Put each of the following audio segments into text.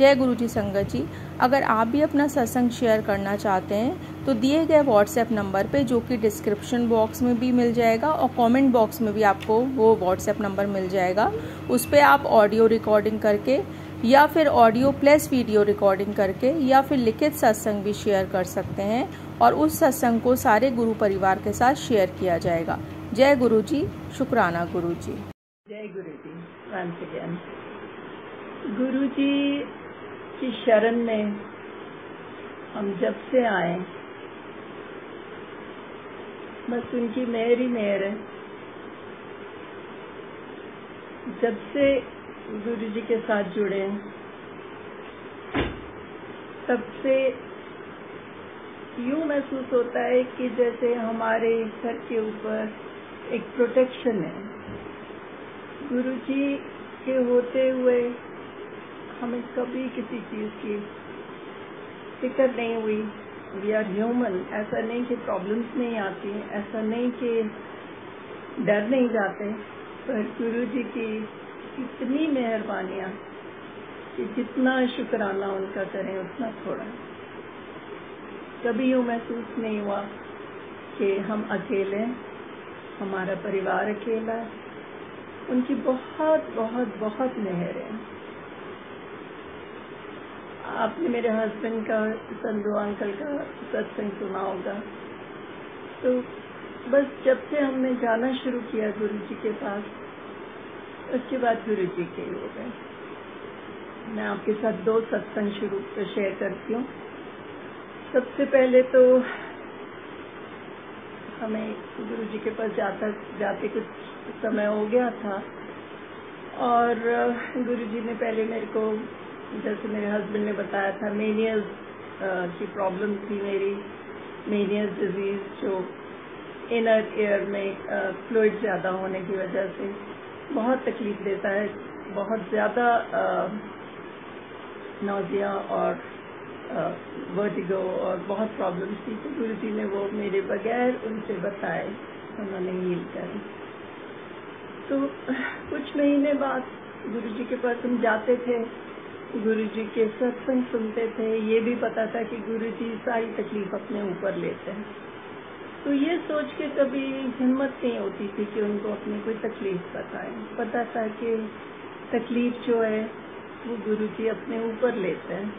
जय गुरु जी संगत जी। अगर आप भी अपना सत्संग शेयर करना चाहते हैं तो दिए गए व्हाट्सएप नंबर पे, जो कि डिस्क्रिप्शन बॉक्स में भी मिल जाएगा और कमेंट बॉक्स में भी आपको वो व्हाट्सएप नंबर मिल जाएगा, उस पर आप ऑडियो रिकॉर्डिंग करके या फिर ऑडियो प्लस वीडियो रिकॉर्डिंग करके या फिर लिखित सत्संग भी शेयर कर सकते हैं और उस सत्संग को सारे गुरु परिवार के साथ शेयर किया जाएगा। जय गुरु जी, शुक्राना गुरु जी। जय गुरु जी। वंस अगेन गुरु जी की शरण में हम जब से आए, बस उनकी मेहर ही मेहर है। जब से गुरु जी के साथ जुड़े तब से यूं महसूस होता है कि जैसे हमारे सर के ऊपर एक प्रोटेक्शन है। गुरु जी के होते हुए हमें कभी किसी चीज की फिक्र नहीं हुई। We are human. ऐसा नहीं कि प्रॉब्लम्स नहीं आती, ऐसा नहीं कि डर नहीं जाते, पर गुरु जी की इतनी मेहरबानियां कि जितना शुक्राना उनका करें उतना थोड़ा। कभी यूं महसूस नहीं हुआ कि हम अकेले हैं, हमारा परिवार अकेला है। उनकी बहुत बहुत बहुत मेहर है। आपने मेरे हस्बैंड का, संधू अंकल का सत्संग सुना होगा। तो बस जब से हमने जाना शुरू किया गुरु जी के पास, उसके बाद गुरु जी के हो गए। मैं आपके साथ 2 सत्संग शुरू से शेयर करती हूँ। सबसे पहले तो हमें गुरु जी के पास जाते कुछ समय हो गया था और गुरु जी ने पहले मेरे को, जैसे मेरे हस्बैंड ने बताया था, मेनियस की प्रॉब्लम थी मेरी। मेनियस डिजीज जो इनर एयर में फ्लूइड ज्यादा होने की वजह से बहुत तकलीफ देता है, बहुत ज्यादा नौजिया और वर्टिगो और बहुत प्रॉब्लम्स थी। तो गुरु जी ने वो मेरे बगैर उनसे बताए, उन्होंने हील करे। तो कुछ महीने बाद गुरु जी के पास हम जाते थे, गुरु जी के सत्संग सुनते थे। ये भी पता था कि गुरु जी सारी तकलीफ अपने ऊपर लेते हैं। तो ये सोच के कभी हिम्मत नहीं होती थी कि उनको अपनी कोई तकलीफ बताएं। पता था कि तकलीफ जो है वो गुरु जी अपने ऊपर लेते हैं।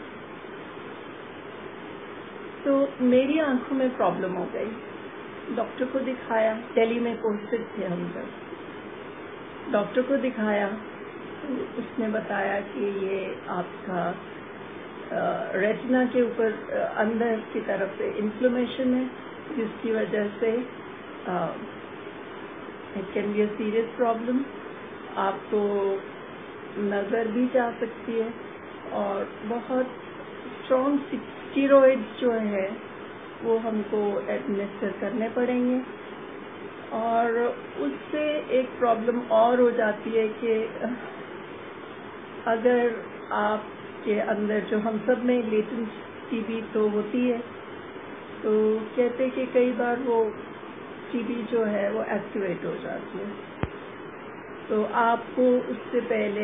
तो मेरी आंखों में प्रॉब्लम हो गई। डॉक्टर को दिखाया, दिल्ली में पोस्टेड थे हम जब। डॉक्टर को दिखाया तो उसने बताया कि ये आपका रेटिना के ऊपर अंदर की तरफ से इन्फ्लेमेशन है, जिसकी वजह से it can be a serious problem. आपको नजर भी जा सकती है और बहुत स्ट्रॉन्ग स्टीरॉइड्स जो है वो हमको एडमिनिस्टर करने पड़ेंगे। और उससे एक प्रॉब्लम और हो जाती है कि अगर आपके अंदर, जो हम सब में लेटेंट टीबी तो होती है, तो कहते कि कई बार वो टीबी जो है वो एक्टिवेट हो जाती है। तो आपको उससे पहले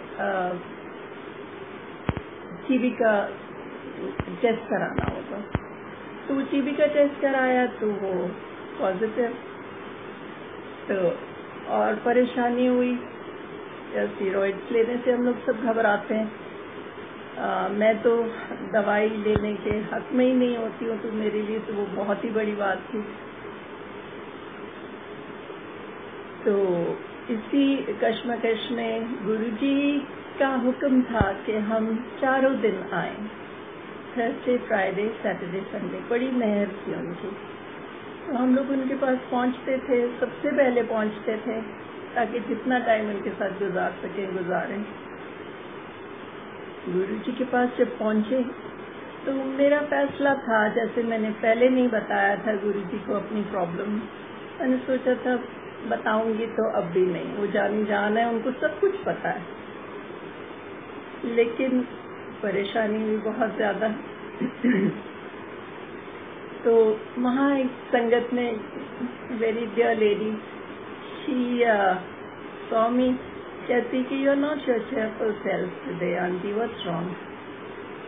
टीबी का टेस्ट कराना होगा। तो टीबी का टेस्ट कराया तो वो पॉजिटिव। तो और परेशानी हुई। स्टेरॉइड्स लेने से हम लोग सब घबराते हैं। मैं तो दवाई लेने के हक में ही नहीं होती हूँ, तो मेरे लिए तो वो बहुत ही बड़ी बात थी। तो इसी कश्मकश में गुरुजी का हुक्म था कि हम 4 दिन आए, थर्सडे, फ्राइडे, सैटरडे, संडे। बड़ी मेहर थी उनकी। तो हम लोग उनके पास पहुंचते थे, सबसे पहले पहुंचते थे ताकि जितना टाइम उनके साथ गुजार सके गुजारें। गुरु जी के पास जब पहुंचे तो मेरा फैसला था, जैसे मैंने पहले नहीं बताया था गुरु जी को अपनी प्रॉब्लम, मैंने सोचा था बताऊंगी तो अब भी नहीं, वो जानी जान है, उनको सब कुछ पता है। लेकिन परेशानी भी बहुत ज्यादा। तो वहाँ एक संगत में very dear lady, she saw me, कहती कि you are not your cheerful self today aunty, what's wrong.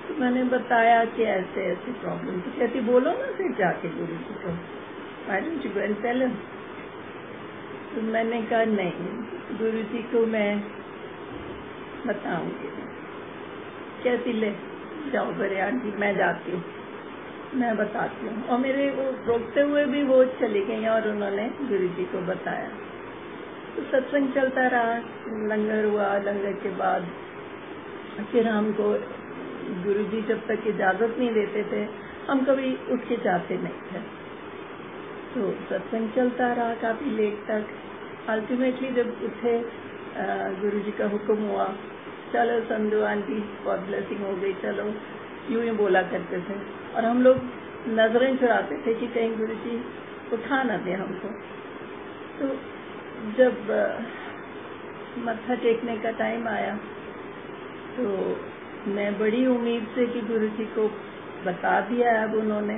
तो मैंने बताया कि ऐसे ऐसे प्रॉब्लम। तो कहती बोलो ना फिर जाके गुरु जी को, why don't you go and tell him? तो मैंने कहा नहीं, गुरु जी को मैं बताऊंगी। कहती ले जाओ बड़े आंटी, मैं जाती हूँ, मैं बताती हूँ। और मेरे वो रोकते हुए भी वो चली गई और उन्होंने गुरु जी को बताया। तो सत्संग चलता रहा, लंगर हुआ, लंगर के बाद फिर हमको गुरुजी जब तक इजाजत नहीं देते थे हम कभी उठ के जाते नहीं थे। तो सत्संग चलता रहा काफी लेट तक। अल्टीमेटली जब उठे गुरुजी का हुक्म हुआ, चलो संधू आंटी बहुत ब्लेसिंग हो गई, चलो, यूं ही बोला करते थे। और हम लोग नजरें चुराते थे कि कहीं गुरुजी उठा न दे हमको। तो जब मत्था टेकने का टाइम आया तो मैं बड़ी उम्मीद से कि गुरुजी को बता दिया अब उन्होंने।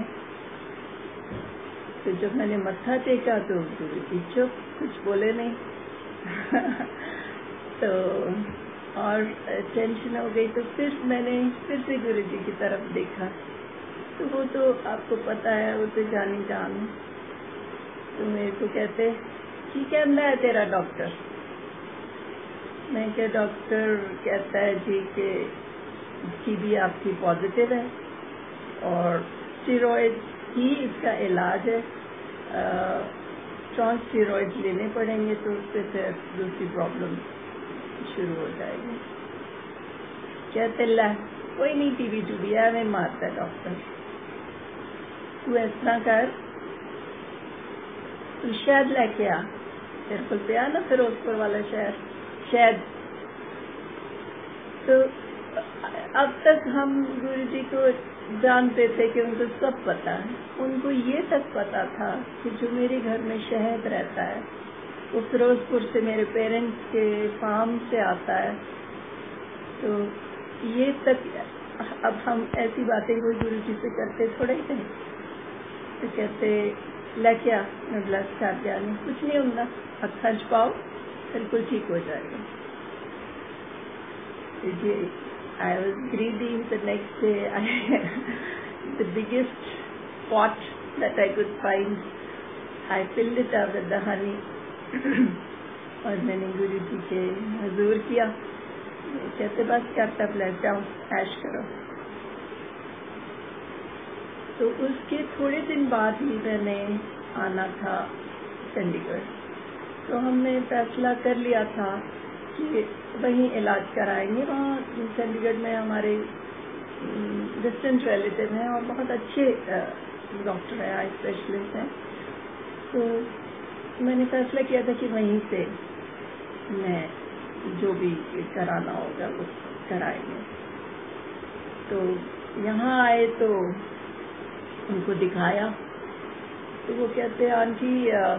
तो जब मैंने मत्था टेका तो गुरुजी चुप, कुछ बोले नहीं। तो और टेंशन हो गई। तो फिर मैंने फिर से गुरुजी की तरफ देखा। तो वो तो आपको पता है, वो तो जानी जान। तो मेरे को कहते कि कहना है तेरा डॉक्टर? मैं क्या, डॉक्टर कहता है जी कि टीबी आपकी पॉजिटिव है और स्टेरॉइड ही इसका इलाज है, स्ट्रॉन्ग स्टेरॉइड लेने पड़ेंगे तो उससे फिर दूसरी प्रॉब्लम शुरू हो जाएगी। कहते ला कोई नहीं, टीबी टूबी है, मैं मारता डॉक्टर, तू इस तरह कर, तू शहद लेके आ, तेरे को पिया ना फिरोजपुर वाला शहद। तो अब तक हम गुरुजी को जानते थे कि उनको सब पता है। उनको ये तक पता था कि जो मेरे घर में शहद रहता है वो फिरोजपुर से मेरे पेरेंट्स के फार्म से आता है। तो ये तक अब हम ऐसी बातें कोई गुरुजी से करते थोड़े थे। तो कहते लेके आ, मैं ब्लस कर दिया, नहीं कुछ नहीं होना, अखा छुपाओ, बिल्कुल ठीक हो जाएगा। I was greedy. The next day, the biggest pot that I could find, I filled it up with the honey. और मैंने गुरु जी के हजूर किया। कहते बस करता ब्लेस, जाओ ऐश करो। तो उसके थोड़े दिन बाद ही मैंने आना था चंडीगढ़। तो हमने फैसला कर लिया था कि वहीं इलाज कराएंगे। वहाँ चंडीगढ़ में हमारे डिस्टेंट रिलेटिव हैं और बहुत अच्छे डॉक्टर हैं, आई स्पेशलिस्ट हैं। तो मैंने फैसला किया था कि वहीं से मैं जो भी कराना होगा वो कराएंगे। तो यहाँ आए तो उनको दिखाया तो वो कहते आंटी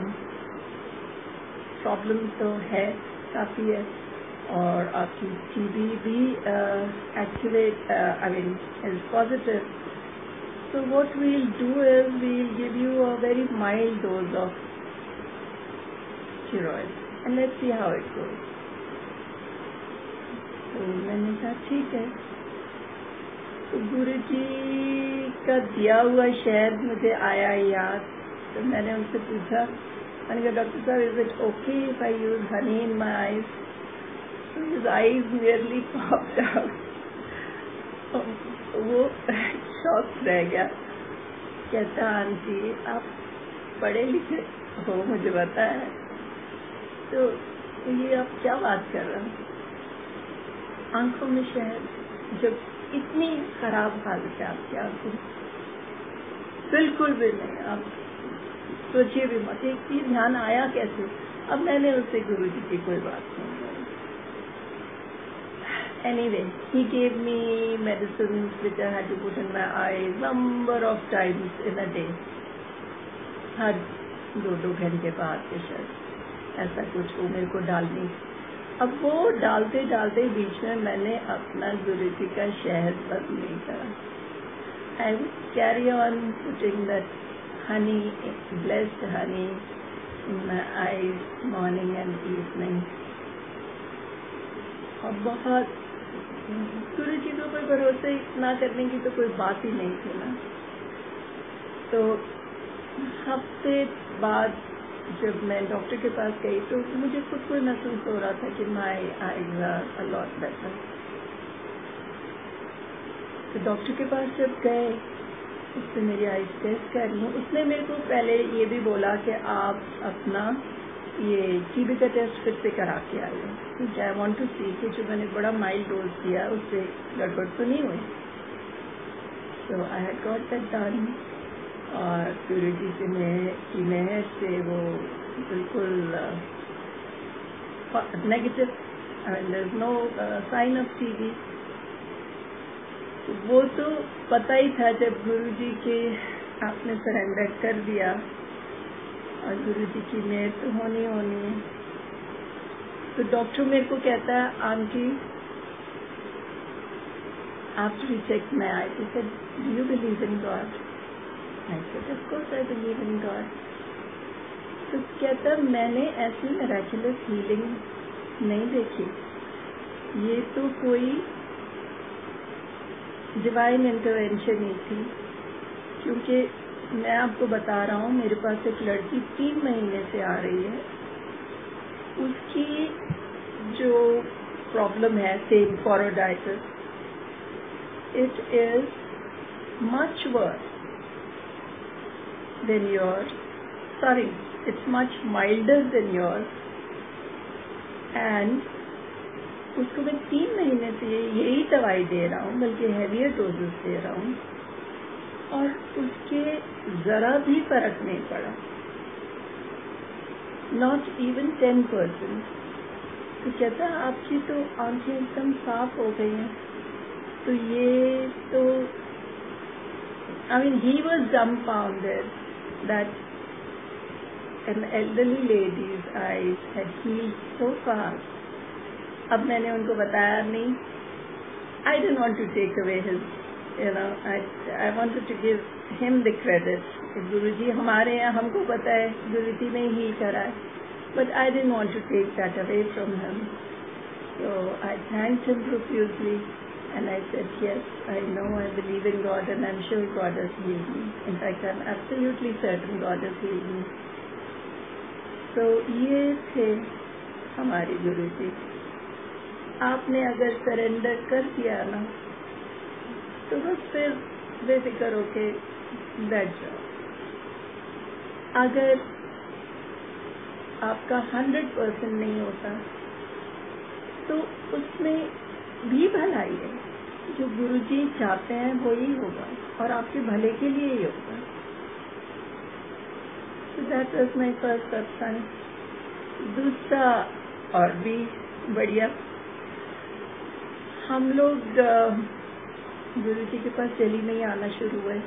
प्रॉब्लम तो है, काफ़ी है, और आपकी टीबी भी activate I mean is positive. So what we'll do is we'll give you a very mild dose of steroid and let's see how it goes. तो मैंने कहा ठीक है। तो गुरुजी का दिया हुआ शहद मुझे आया याद। तो मैंने उनसे पूछा, मैंने कहा डॉक्टर साहब is it okay if I use honey in my eyes? His eyes nearly popped out. वो शॉक रह गया। कहता आंटी आप पढ़े लिखे हो, मुझे पता है, तो ये आप क्या बात कर रहे हो? आंखों में शहद, जब इतनी खराब हालत है आपकी आंखों, बिल्कुल भी नहीं, आप सोचिए भी मत। ये ध्यान आया कैसे? अब मैंने उससे गुरुजी की कोई बात नहीं। Anyway, he gave me medicines which I had to put in my eyes number of times in a day. हर 2-2 घंटे बाद के शायद ऐसा कुछ वो मेरे को डालनी। अब वो डालते डालते बीच में मैंने अपना गुरुजी का शहद बंद नहीं करा। I would carry on putting that honey, blessed honey, in my eyes morning and evening। और बहुत गुरु जी को कोई भरोसे ना करने की तो कोई बात ही नहीं थी ना। तो हफ्ते बाद जब मैं डॉक्टर के पास गई तो मुझे खुद को महसूस हो रहा था कि my eyes are a lot better. तो डॉक्टर के पास जब गए, उसने मेरी आईज टेस्ट करी। उसने मेरे को पहले ये भी बोला कि आप अपना ये टीबी का टेस्ट फिर से करा के आए, क्योंकि आई वांट टू सी कि जो मैंने बड़ा माइल्ड डोज दिया उससे गड़बड़ तो नहीं हुई। तो I had got that done, और प्यूरिटी से की मेहर से वो बिल्कुल negative, there is no sign of TB. वो तो पता ही था जब गुरु जी के आपने सरेंडर कर दिया, और गुरु जी की मेहर तो होनी है। तो डॉक्टर मेरे को कहता है, aunty after he check my eye, he said do you believe in God? I said of course I believe in God. तो कहता मैंने ऐसी मिरेकुलस हीलिंग नहीं देखी, ये तो कोई डिवाइन इंटरवेंशन ही थी। क्योंकि मैं आपको बता रहा हूँ, मेरे पास एक लड़की 3 महीने से आ रही है, उसकी जो प्रॉब्लम है same thyroiditis, it is much worse than yours, sorry it's much milder than yours, and उसको मैं 3 महीने से यही दवाई दे रहा हूँ, बल्कि हैवियर डोजेस दे रहा हूँ, और उसके जरा भी फर्क नहीं पड़ा, नॉट इवन 10%। तो कहता आपकी तो आंखें एकदम साफ हो गई हैं। तो ये तो I mean he was dumbfounded that an elderly lady's eyes had healed so fast. अब मैंने उनको बताया नहीं, I didn't want to take away his, I wanted to give him the credit. गुरुजी हमारे यहाँ हमको पता है गुरुजी ने ही करा है, but I didn't want to take that away from him. So I thanked him profusely, and I said, yes, I know, I believe in God, and I'm sure God has healed me. In fact, I'm absolutely certain God has healed me. So ये थे हमारे गुरुजी। आपने अगर surrender कर दिया ना, तो बस फिर बेफिक्र होके बैठ जाओ। अगर आपका 100% नहीं होता, तो उसमें भी भलाई है। जो गुरुजी चाहते हैं वो ही होगा, और आपके भले के लिए ही होगा। So that was my first सत्संग। दूसरा और भी बढ़िया, हम लोग गुरुजी के पास दिल्ली में ही आना शुरू हुए।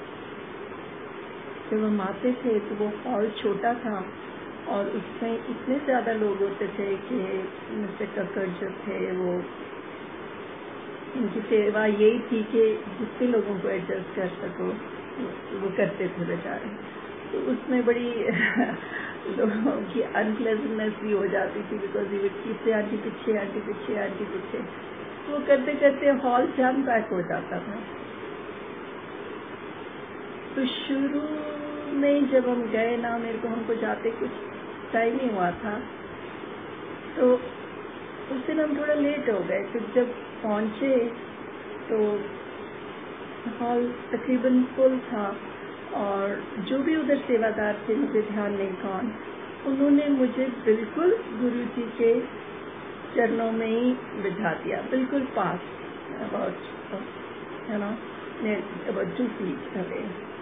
जब हम आते थे तो वो हॉल छोटा था, और उसमें इतने ज़्यादा लोग होते थे कि मिस्टर कक्कड़ जो थे वो, उनकी सेवा यही थी कि जितने लोगों को एडजस्ट कर सको वो करते थे बेचारे। तो उसमें बड़ी लोगों की अनप्लेजेंटनेस भी हो जाती थी, बिकॉज ये किससे आंटी पीछे, आंटी पीछे, आंटी पीछे, वो करते करते हॉल जाम पैक हो जाता था। तो शुरू में जब हम गए ना, मेरे को हमको जाते कुछ टाइम ही हुआ था, तो उस दिन हम थोड़ा लेट हो गए। तो जब पहुंचे तो हॉल तकरीबन फुल था, और जो भी उधर सेवादार थे, मुझे ध्यान नहीं कौन, उन्होंने मुझे बिल्कुल गुरुजी के चरणों में ही बिठा दिया, बिल्कुल पास, about 2 feet away।